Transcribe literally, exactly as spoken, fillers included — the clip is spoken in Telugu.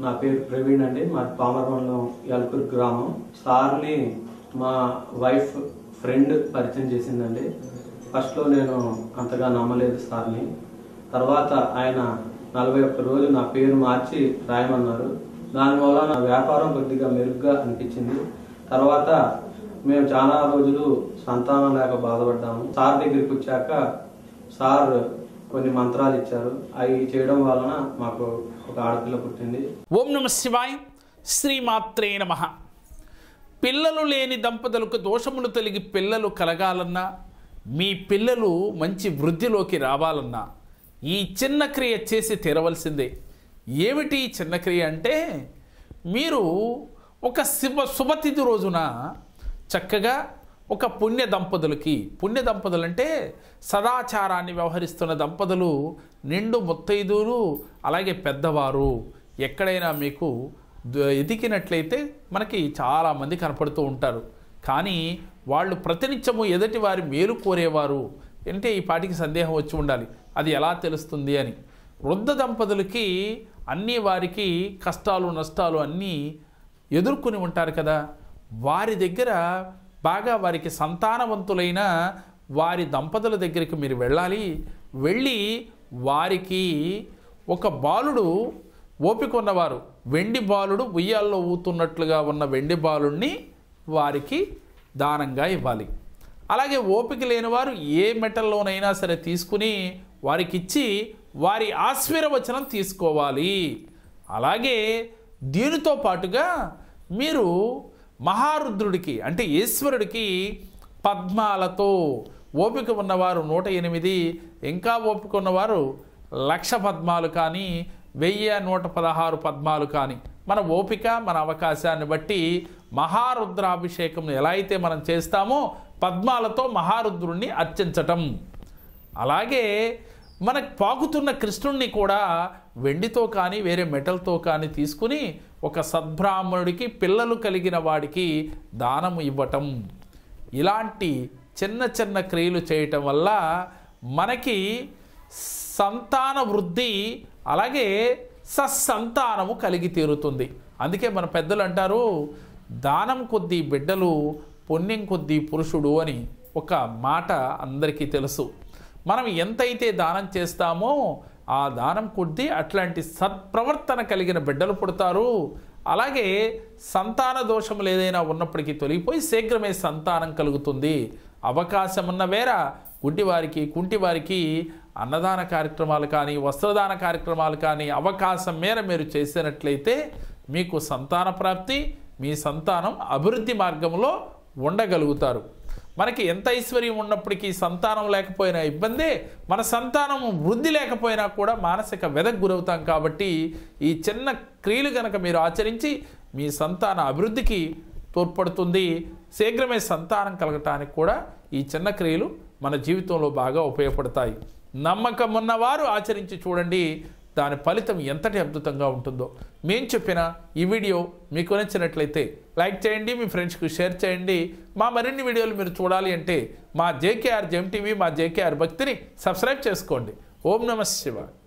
నా పేరు ప్రవీణ్ అండి. మా పామరమండలం యల్కూరు గ్రామం. సార్ని మా వైఫ్ ఫ్రెండ్ పరిచయం చేసిందండి. ఫస్ట్లో నేను అంతగా నమ్మలేదు సార్ని. తర్వాత ఆయన నలభై ఒక్క రోజు నా పేరు మార్చి రాయమన్నారు. దానివల్ల నా వ్యాపారం కొద్దిగా మెరుగ్గా అనిపించింది. తర్వాత మేము చాలా రోజులు సంతానం లేక బాధపడ్డాము. సార్ దగ్గరికి వచ్చాక సార్ కొన్ని మంత్రాలు ఇచ్చారు. అవి చేయడం వలన మాకు ఒక ఆడపిల్ల పుట్టింది. ఓం నమ శివాయ. శ్రీమాత్రే నమః. పిల్లలు లేని దంపతులకు దోషములు తొలగి పిల్లలు కలగాలన్నా, మీ పిల్లలు మంచి వృద్ధిలోకి రావాలన్నా ఈ చిన్న క్రియ చేసి తీరవలసిందే. ఏమిటి చిన్న క్రియ అంటే, మీరు ఒక శుభ శుభతిథి రోజున చక్కగా ఒక పుణ్య దంపతులకి, పుణ్య దంపతులు అంటే సదాచారాన్ని వ్యవహరిస్తున్న దంపతులు, నిండు ముత్తైదువులు, అలాగే పెద్దవారు ఎక్కడైనా మీకు ఎదికినట్లయితే మనకి చాలామంది కనపడుతూ ఉంటారు. కానీ వాళ్ళు ప్రతినిత్యము ఎదుటి వారి మేలు కోరేవారు అంటే ఈ పాటికి సందేహం వచ్చి ఉండాలి, అది ఎలా తెలుస్తుంది అని. వృద్ధ దంపతులకి అన్నీ వారికి కష్టాలు నష్టాలు అన్నీ ఎదుర్కొని ఉంటారు కదా. వారి దగ్గర బాగా వారికి సంతానవంతులైన వారి దంపతుల దగ్గరికి మీరు వెళ్ళాలి. వెళ్ళి వారికి ఒక బాలుడు, ఓపిక ఉన్నవారు వెండి బాలుడు ఉయ్యాల్లో ఊతున్నట్లుగా ఉన్న వెండి బాలుడిని వారికి దానంగా ఇవ్వాలి. అలాగే ఓపిక లేనివారు ఏ మెటల్లోనైనా సరే తీసుకుని వారికి ఇచ్చి వారి ఆశీర్వచనం తీసుకోవాలి. అలాగే దీనితో పాటుగా మీరు మహారుద్రుడికి అంటే ఈశ్వరుడికి పద్మాలతో, ఓపిక ఉన్నవారు నూట ఎనిమిది, ఇంకా ఓపిక ఉన్నవారు లక్ష పద్మాలు కానీ వెయ్యి నూట పదహారు పద్మాలు కానీ, మన ఓపిక మన అవకాశాన్ని బట్టి మహారుద్రాభిషేకం ఎలా అయితే మనం చేస్తామో పద్మాలతో మహారుద్రుణ్ణి అర్చించటం. అలాగే మనకు పాకుతున్న కృష్ణుణ్ణి కూడా వెండితో కానీ వేరే మెటల్తో కానీ తీసుకుని ఒక సద్బ్రాహ్మణుడికి పిల్లలు కలిగిన వాడికి దానము ఇవ్వటం. ఇలాంటి చిన్న చిన్న క్రియలు చేయటం వల్ల మనకి సంతాన వృద్ధి, అలాగే సత్సంతానము కలిగి తీరుతుంది. అందుకే మన పెద్దలు అంటారు, దానం కొద్దీ బిడ్డలు, పుణ్యం కొద్దీ పురుషుడు అని ఒక మాట అందరికీ తెలుసు. మనం ఎంతైతే దానం చేస్తామో ఆ దానం కొద్దీ అట్లాంటి సత్ప్రవర్తన కలిగిన బిడ్డలు పుడతారు. అలాగే సంతాన దోషములు ఏదైనా ఉన్నప్పటికీ తొలగిపోయి శీఘ్రమే సంతానం కలుగుతుంది. అవకాశం ఉన్న వేర గుడ్డివారికి, కుంటివారికి అన్నదాన కార్యక్రమాలు కానీ వస్త్రదాన కార్యక్రమాలు కానీ అవకాశం మేర మీరు చేసినట్లయితే మీకు సంతాన ప్రాప్తి, మీ సంతానం అభివృద్ధి మార్గంలో ఉండగలుగుతారు. మనకి ఎంత ఐశ్వర్యం ఉన్నప్పటికీ సంతానం లేకపోయినా ఇబ్బందే, మన సంతానం వృద్ధి లేకపోయినా కూడా మానసిక వ్యధకు గురవుతాం. కాబట్టి ఈ చిన్న క్రియలు కనుక మీరు ఆచరించి మీ సంతాన అభివృద్ధికి తోడ్పడుతుంది. శీఘ్రమే సంతానం కలగటానికి కూడా ఈ చిన్న క్రియలు మన జీవితంలో బాగా ఉపయోగపడతాయి. నమ్మకం ఉన్నవారు ఆచరించి చూడండి, దాని ఫలితం ఎంతటి అద్భుతంగా ఉంటుందో. మేము చెప్పిన ఈ వీడియో మీకు నచ్చినట్లయితే లైక్ చేయండి, మీ ఫ్రెండ్స్కి షేర్ చేయండి. మా మరిన్ని వీడియోలు మీరు చూడాలి అంటే మా జేకేఆర్ జెమ్ టీవీ, మా జేకేఆర్ భక్తిని సబ్స్క్రైబ్ చేసుకోండి. ఓం నమః శివాయ.